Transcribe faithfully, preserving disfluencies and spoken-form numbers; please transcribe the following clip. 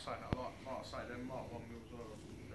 say, like, like I say, them Mark one mils are